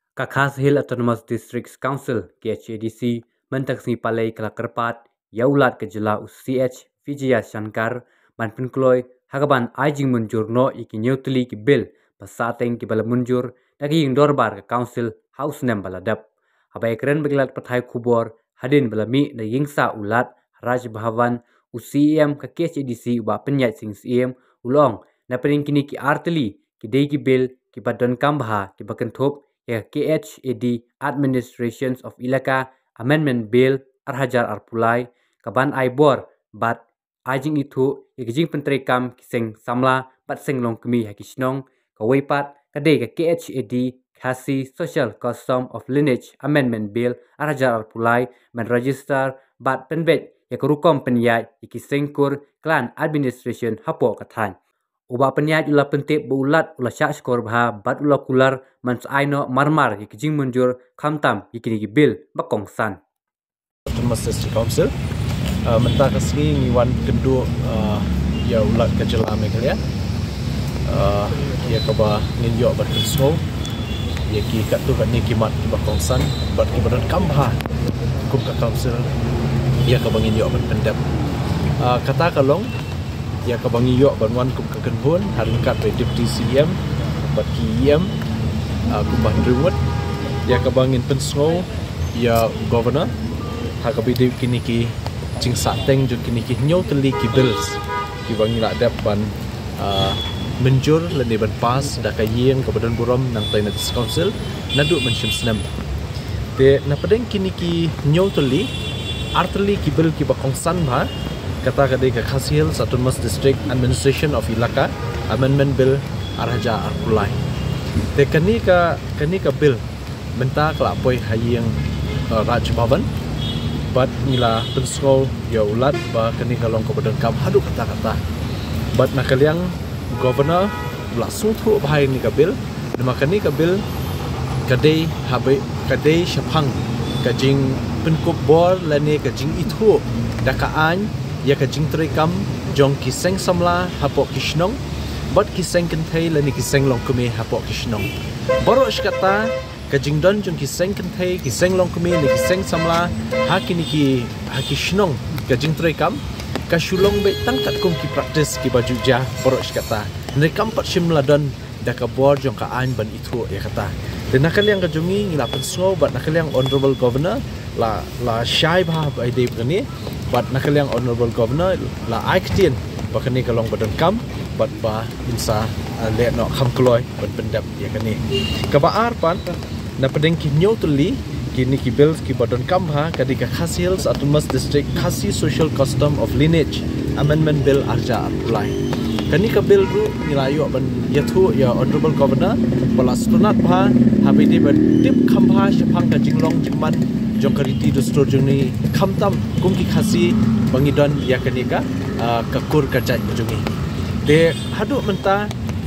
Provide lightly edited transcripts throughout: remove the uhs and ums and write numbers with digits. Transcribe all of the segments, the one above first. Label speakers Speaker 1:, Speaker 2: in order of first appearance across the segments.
Speaker 1: Kakhas Hill Autonomous Districts Council KHADC mentaksi palai kelakerpat yaulat kejela UCH Vijaya Shankar man penkloy hagaban ajing munjur no iki neutli ki bill pasateng ki bala munjur dagi yung dorbar ke council house nem baladap habai keren begilat pathai kubor hadin balami na yingsa ulat Raj Bhavan UCM ke KHADC wa penyat sing CM ulong na pening kini ki arteli ki dei ki bill ki badon kambha ki bakentop ya KHAD Administrations of Ilaka Amendment Bill Arhajar Arpulai kaban aibor bat ajing itu ikjing pentrekam kiseng samla bat seng long kemi hakisnong kawaipat kadai ke KHAD Khasi Social Custom of Lineage Amendment Bill Arhajar Arpulai men register bat penbet ya kerukom penyai ikisengkur klan administration hapo kathan uba penyat ula pentip bulat ula syak skor bha bat ula kular mans aino marmar ikjing munjur khamtam ikini bil bakong san
Speaker 2: Autonomous District Council mentah kasih ngiwan kendu ya ulat kejela megalia ya kaba nginyo bat kenso ya ki katu kat ni kimat ki bakong san bat ki badan kambha kum ka council ya kaba nginyo bat pendap kata kalong ya kabangi yo banwan kum kakenbun harin kat deputy CM bat KM kumbah drumut ya kabangin pensngo ya governor hakabi kini ki jing sateng jun kini ki nyo teli ki bills ki bangi la dap ban menjur lene ban pas da kayeng kabadan buram nang taina council nadu menshim senam te na padeng kini ki nyo teli arteli ki bill ki bakong san bha kata kadai ke Khasi Hills Autonomous District Administration of Ilaka Amendment Bill Arhaja Arpulai. Te kani ka bill menta kelapoi hayang Raj Bhavan bat nila pensol ya ulat ba kani kalong ko badan kam hadu kata-kata bat nakaliang governor langsung thu bahai ni ka bill nama kani ka bill kadai habe kadai syapang kajing penkup bor lane kajing itu dakaan ya kajing terekam jong kiseng samla hapok kisnong bat kiseng kentai lani kiseng long kume hapok kisnong borok kata kajing don jong kiseng kentai kiseng long kume ni kiseng samla hakini ki hakisnong kajing terekam kasulong be tangkat kum ki praktis ki baju jah borok kata nerekam pat shimladon daka bor jong ka an ban itu ya kata dan nakal yang kajungi ngila pensau bat nakal yang honorable governor la syai bah bai de begini bat nakal yang honorable governor la aktien bakani kalong badan kam bat ba insa le no kham kloi ban pendap ya kani kabaar pan na pedeng ki nyo tuli kini ki bills ki badan kam ha kadi ka Khasi Hills Autonomous District Khasi Social Custom of Lineage Amendment Bill Arja Arpulai kani ka bill ru nilayo ban yathu ya honorable governor bala stunat bha habidi ban tip khambha shapang ka jinglong jingman jongkariti dostor jungni khamtam kumki khasi bangidon ya kanika kakur kajat jungi de hadu menta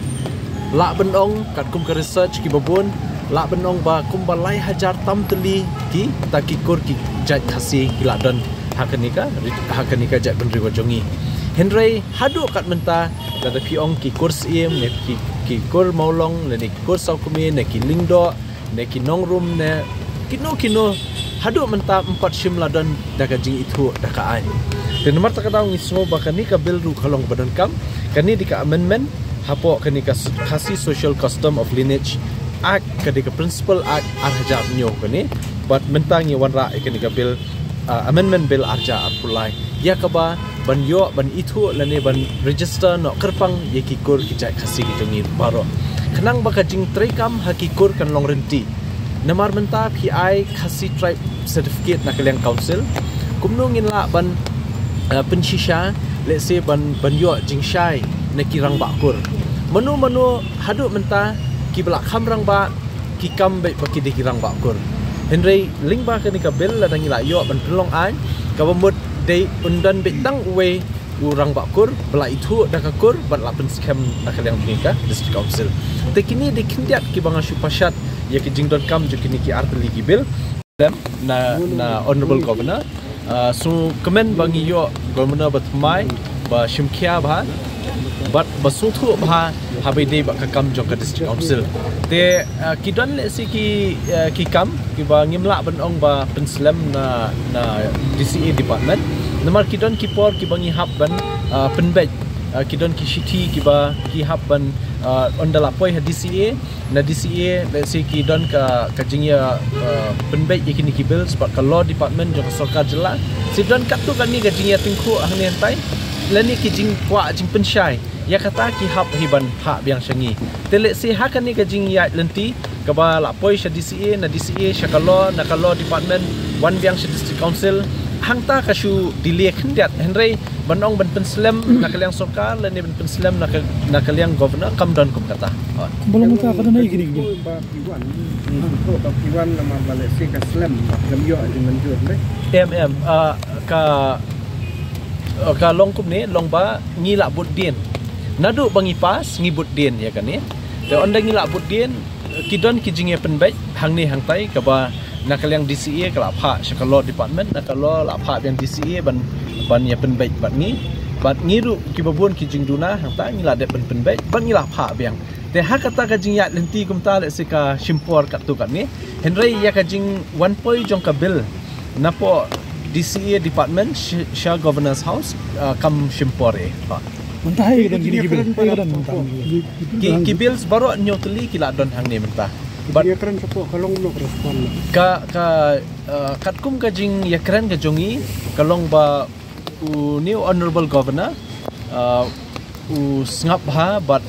Speaker 2: la benong kat kum ka research ki babun la benong ba kum balai hajar tam teli ki takikur ki jat khasi kiladon hakanika jat benri jungi henry hadu kat menta da piong ki kurs im ne ki kur maulong ne ki kur saukumi ne ki lingdo ne ki nongrum ne kino hadu menta 4 shimladon daga jing itu dakaan dan nomor takadaw ngismo bakani ka bill ru khalong badan kam kani dika amendment hapo kani ka Khasi Social Custom of Lineage Act kadi ka Principal Act Arhaja nyo kani bat mentangi wanra kani ka bill amendment bill Arja Arpulai ya kaba ban yo ban itu lane ban register no kerpang yekikur kijai khasi kijungi baro kenang baka jing trekam hakikur kan long renti namar menta PI Khasi Tribe Certificate nakaliang council kumnungin la ban penshisha let's say ban yo jingshai nakirang bakur menu hadu menta ki belak khamrang ba ki kam be baki dikirang bakur henry lingba kani ka bel la dangi la yo ban pelong an ka bamut dei undan betang uwe urang bakur bela itu dakakur ban la pen scam nakaliang nika district council tekini dikindiat ki banga supashat ya ki jingdon kam jukini ki arteli ki bil na honorable governor so comment bangi yo governor batmai ba shimkhia ba but basuthu bha habide ba kam jong ka district council te kidon le si ki kam ki ba ngimla ban ong ba penslam na DCA department namar kidon ki por ki bangi hab ban penbej kidon ki shiti ki ba ki hab ban ondala poi ha DCA na DCA le si kidon ka jingya penbej yakini ki bills ba ka law department jong sarkar jela sidon katu kan ni ka jingya tingkhu ang ni antai lani ki jing kwa jing pensyai ya kata ki hab hiban ha biang syangi tele si ha kan ni ka jing ya lenti ka ba la poi sha DCA na DCA sha ka law department wan biang sha district council hangta ka shu delay khendiat henry banong ban penslam na kaliang sarkar lani ban penslam na kaliang governor kam don kum kata
Speaker 3: belum ka kada nai gini gini
Speaker 4: iwan nama balik si ka slam jam yo di menjur le
Speaker 2: ka long kum ni long ba ngila bud din nadu bangi pas ngi bud din ya kan ni te onda ngila bud din kidon ki jinge penbej hang ni hang tai ka ba na kaliang DCA kala pha shakalo department na kalo la pha yang DCA ban ya penbej bat ni bat ngiru ki babun ki jingduna hang ta ngila de penbej ban ngila pha biang te ha kata ka jing ya lenti kum ta le sika shimpor kat tu kan ni henry ya ka jing 1 point jong ka bill napo DCA department Shah Governor's House kam shimpore
Speaker 3: mentah ai dan gini gini dan mentah
Speaker 2: ki bills baru nyoteli kila don hang ni mentah
Speaker 4: but dia keren sepo kalong no respon
Speaker 2: ka katkum ka jing ya keren ka jongi kalong ba new honorable governor sngap ha but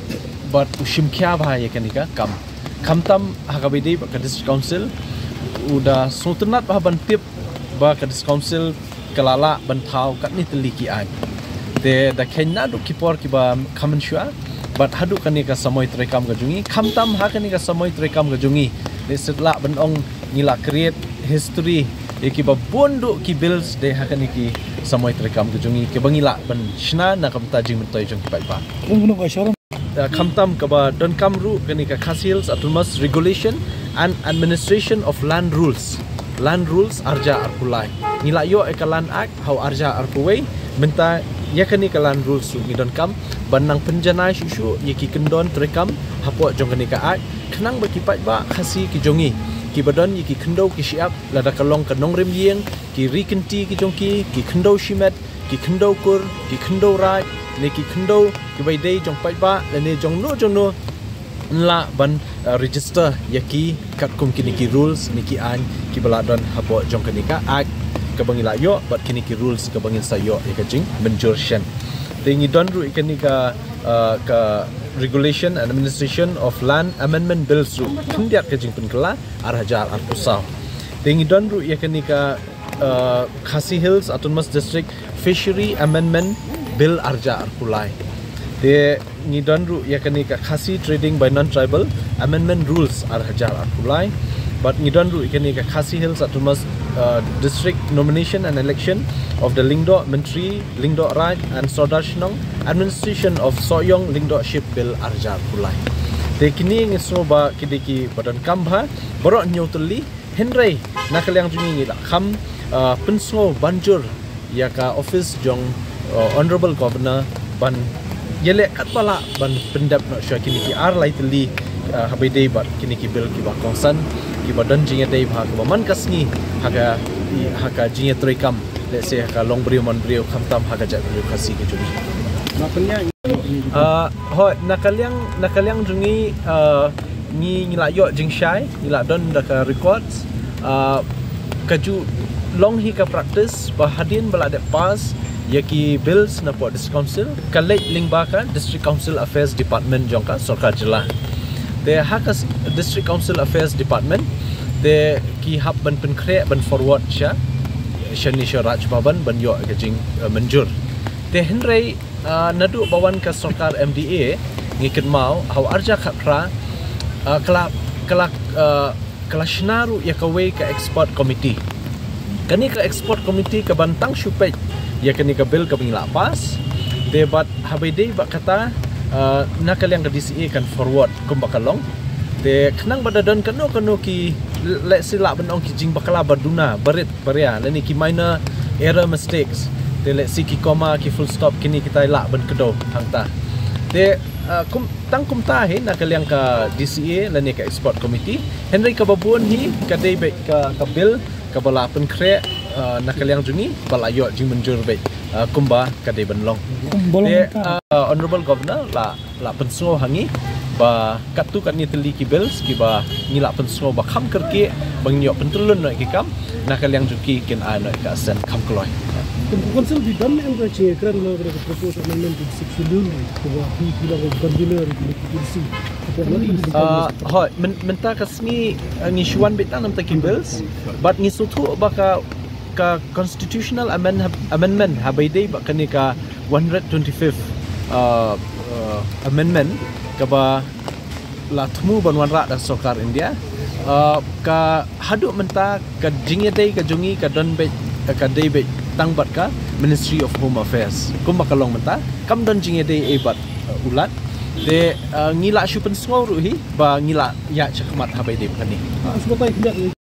Speaker 2: shimkya bha ya kanika kam tam hakabidi ka district council udah sultanat bah ban tip ba ka district council kalala ban thau kat ni teliki ai de da khenna du kipor ki ba khaman shua but hadu kani ka samoy trekam ga jungi khamtam ha kani ka samoy trekam ga jungi le setla ban ong ngila create history ki ba bondu ki bills de ha kani ki samoy trekam ga jungi ke bangila ban shna na kam ta jing mentoy jong ki ba
Speaker 3: belum ka syaram
Speaker 2: khamtam ka ba don kamru kani ka khasils autonomous regulation and administration of land rules arja arkulai ngila yo ekalan act how arja arkuwei menta ya kani kalan rules su ngidon kam banang penjana shu yeki kendon trekam hapo jong kani ka act khnang ba ki pai ba khasi ki jongi ki badon yeki khndo ki siap lada kalong kanong rem yeng ki rikenti ki jongki ki khndo shimet ki khndo kur ki khndo rai ne ki khndo ki bai dei jong pai ba ne jong no la ban register yaki kat kum kini ki rules niki an ki baladon hapo jong kani ka act ka bangila yo but kini ki rules ka bangin sayo ka jing menjursion tingi don ru ikani ka regulation and administration of land amendment bill su kindiat ka jing penkala arhajar arpusau tingi don ru ikani ka Khasi Hills Autonomous District Fishery Amendment Bill arja arkulai de ngidon ru yakani ka Khasi Trading by Non-Tribal Amendment Rules arhajar arkulai but ngidon ru ikani ka Khasi Hills Autonomous District Nomination and Election of the Lingdo Menteri Lingdo Raj and Sodarshnong Administration of Soyong Lingdo Ship Bill arja arkulai de kini ngisno ba kidiki badan kambha borok nyoteli henry nakaliang jungi la kham penslo banjur ya ka office jong honorable governor ban yele katpala ban pendap no sya kini ki ar laiteli habide bat kini ki bill ki ba kongsan ki badan jinga dei bha ka man kasni haka jinga troikam le se haka long brio man brio khamtam haka ja brio khasi ki juni
Speaker 4: napanya
Speaker 2: ho nakaliang jungi ni ngila yo jingshai ngila don da ka records kaju long hi ka practice bahadin bala de pass yaki bills na po district council kalek lingbakan district council affairs department jongka sarkar jela de hakas district council affairs department de ki hab ban penkre ban forward sha shani sharaj baban ban yo ka jing menjur de henry nadu bawan ka sarkar MDA ngikit mau how arja khapra kala shnaru yakawe ka expert committee kani ka export committee ka bantang shupet ya kani ka bill ka bingla pas debat habide ba kata nakaliang ka DCA kan forward kum bakalong de khnang badadon kano ki let sila banong ki jing bakala baduna barit baria lani ki minor error mistakes de let si ki comma ki full stop kini kita la ban kedo hangta De tang kum ta he nak kaliang ka DCA lani ka export committee Henry ka babun hi ka dei be ka bill ka bala pen kre nak kaliang jungi bala yo jing menjur be kumba ka dei benlong. De honorable governor la penso hangi ba katu kan ni teli ki bills ki ba ni la penso ba kham kerke bang yo pentulun no ki kam nak kaliang juki ken a no ka sen kham kloi.
Speaker 4: Council di dalam yang bercakap kerana mereka propose amendment di 6 Juli bahwa tidak bergabung kursi.
Speaker 2: Hoi, menta kasmi ngishuan betang nam taking bills, but ngisutu baka ka constitutional amendment habaidei baka ni ka 125th amendment kaba la temu banwan rak dan sokar India ka haduk menta ka jingedei ka jungi ka don be ka dei be tangbat ka Ministry of Home Affairs kum bakalong menta kam don jingedei ebat ulat de ngila shupen sngoru hi ba ngila ya chakmat habaidei baka ni.
Speaker 4: Sebagai tidak